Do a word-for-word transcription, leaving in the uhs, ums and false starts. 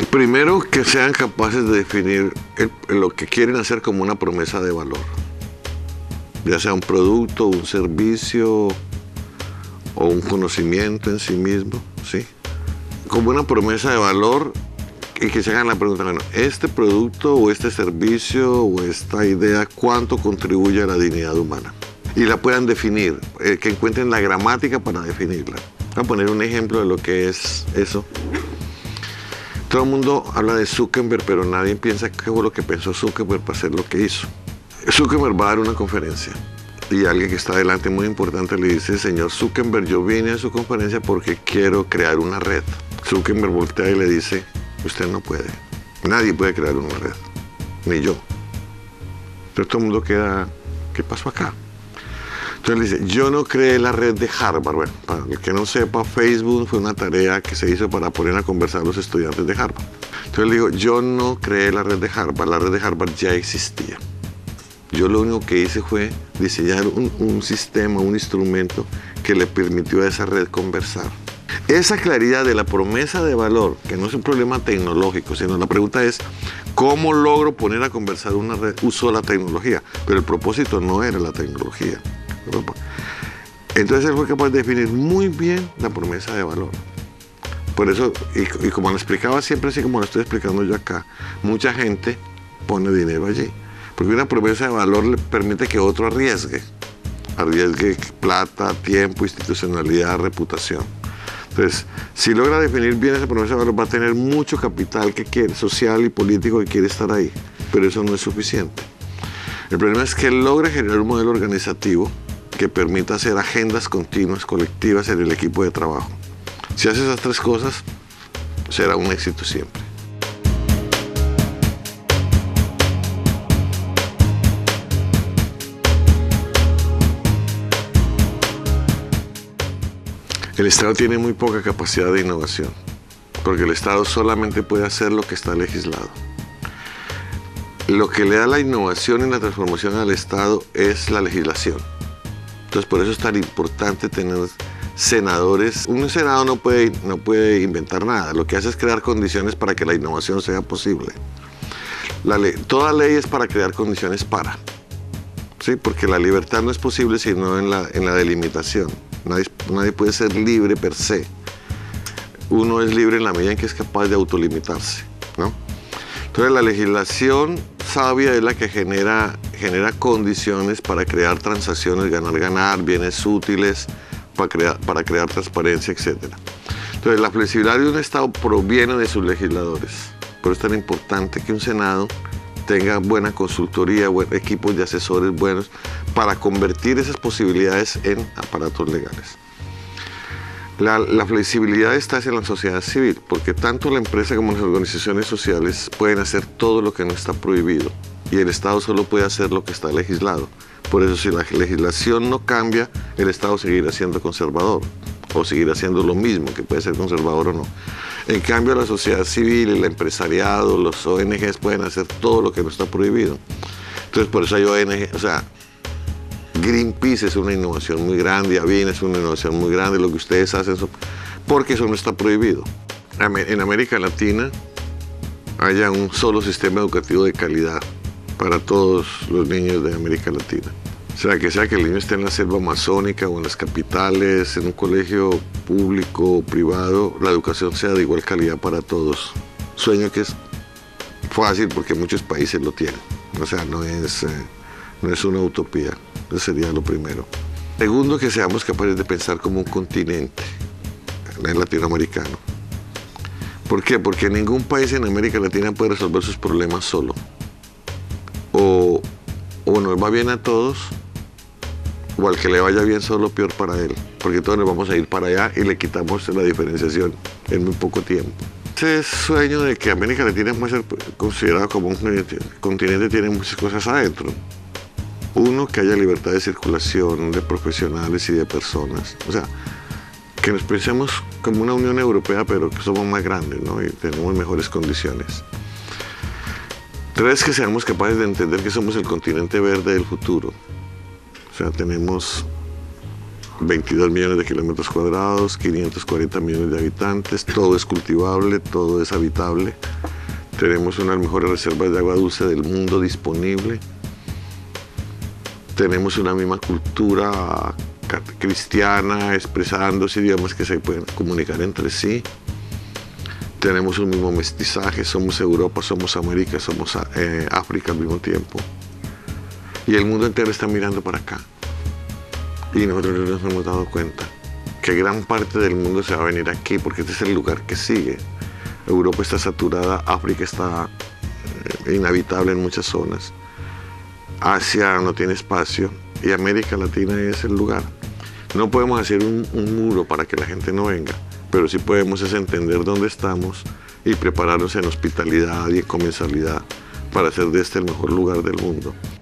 Primero, que sean capaces de definir el, lo que quieren hacer como una promesa de valor. Ya sea un producto, un servicio o un conocimiento en sí mismo, ¿sí? Como una promesa de valor y que se hagan la pregunta, bueno, este producto o este servicio o esta idea, ¿cuánto contribuye a la dignidad humana? Y la puedan definir, eh, que encuentren la gramática para definirla. Voy a poner un ejemplo de lo que es eso. Todo el mundo habla de Zuckerberg, pero nadie piensa qué fue lo que pensó Zuckerberg para hacer lo que hizo. Zuckerberg va a dar una conferencia y alguien que está delante muy importante le dice, señor Zuckerberg, yo vine a su conferencia porque quiero crear una red. Zuckerberg voltea y le dice, usted no puede, nadie puede crear una red, ni yo. Entonces todo el mundo queda, ¿qué pasó acá? Entonces le dice, yo no creé la red de Harvard. Bueno, para el que no sepa, Facebook fue una tarea que se hizo para poner a conversar a los estudiantes de Harvard. Entonces le digo, yo no creé la red de Harvard, la red de Harvard ya existía. Yo lo único que hice fue diseñar un, un sistema, un instrumento que le permitió a esa red conversar. Esa claridad de la promesa de valor, que no es un problema tecnológico, sino la pregunta es, ¿cómo logro poner a conversar una red? Uso la tecnología, pero el propósito no era la tecnología. Entonces él fue capaz de definir muy bien la promesa de valor. Por eso, y, y como lo explicaba siempre, así como lo estoy explicando yo acá, mucha gente pone dinero allí. Porque una promesa de valor le permite que otro arriesgue. Arriesgue plata, tiempo, institucionalidad, reputación. Entonces, si logra definir bien esa promesa de valor, va a tener mucho capital que quiere, social y político que quiere estar ahí. Pero eso no es suficiente. El problema es que él logra generar un modelo organizativo que permita hacer agendas continuas, colectivas en el equipo de trabajo. Si hace esas tres cosas, será un éxito siempre. El Estado tiene muy poca capacidad de innovación, porque el Estado solamente puede hacer lo que está legislado. Lo que le da la innovación y la transformación al Estado es la legislación. Entonces, por eso es tan importante tener senadores. Un senado no puede, no puede inventar nada. Lo que hace es crear condiciones para que la innovación sea posible. La ley, toda ley es para crear condiciones para. ¿Sí? Porque la libertad no es posible sino en la, en la delimitación. Nadie, nadie puede ser libre per se. Uno es libre en la medida en que es capaz de autolimitarse, ¿no? Entonces, la legislación sabia es la que genera, genera condiciones para crear transacciones, ganar, ganar, bienes útiles, para crear, para crear transparencia, etcétera. Entonces, la flexibilidad de un Estado proviene de sus legisladores. Por eso es tan importante que un Senado tenga buena consultoría, buen, equipos de asesores buenos, para convertir esas posibilidades en aparatos legales. La, la flexibilidad está en la sociedad civil, porque tanto la empresa como las organizaciones sociales pueden hacer todo lo que no está prohibido, y el Estado solo puede hacer lo que está legislado. Por eso, si la legislación no cambia, el Estado seguirá siendo conservador, o seguirá haciendo lo mismo, que puede ser conservador o no. En cambio, la sociedad civil, el empresariado, los O N Ges pueden hacer todo lo que no está prohibido. Entonces, por eso hay O N Ge, o sea, Greenpeace es una innovación muy grande, Avin es una innovación muy grande, lo que ustedes hacen, porque eso no está prohibido. En América Latina haya un solo sistema educativo de calidad para todos los niños de América Latina. O sea, que sea que el niño esté en la selva amazónica o en las capitales, en un colegio público o privado, la educación sea de igual calidad para todos. Sueño que es fácil porque muchos países lo tienen. O sea, no es, eh, no es una utopía. Eso sería lo primero. Segundo, que seamos capaces de pensar como un continente latinoamericano. ¿Por qué? Porque ningún país en América Latina puede resolver sus problemas solo. O, o nos va bien a todos, o al que le vaya bien solo, peor para él. Porque todos nos vamos a ir para allá y le quitamos la diferenciación en muy poco tiempo. Ese sueño de que América Latina puede ser considerado como un continente tiene muchas cosas adentro. Uno, que haya libertad de circulación de profesionales y de personas. O sea, que nos pensemos como una Unión Europea, pero que somos más grandes, ¿no? Y tenemos mejores condiciones. Tres, que seamos capaces de entender que somos el continente verde del futuro. O sea, tenemos veintidós millones de kilómetros cuadrados, quinientos cuarenta millones de habitantes, todo es cultivable, todo es habitable. Tenemos unas mejores reservas de agua dulce del mundo disponible. Tenemos una misma cultura cristiana, expresándose idiomas que se pueden comunicar entre sí. Tenemos un mismo mestizaje, somos Europa, somos América, somos eh, África al mismo tiempo. Y el mundo entero está mirando para acá. Y nosotros no nos hemos dado cuenta que gran parte del mundo se va a venir aquí porque este es el lugar que sigue. Europa está saturada, África está eh, inhabitable en muchas zonas. Asia no tiene espacio y América Latina es el lugar. No podemos hacer un, un muro para que la gente no venga, pero sí podemos es entender dónde estamos y prepararnos en hospitalidad y en comensalidad para hacer de este el mejor lugar del mundo.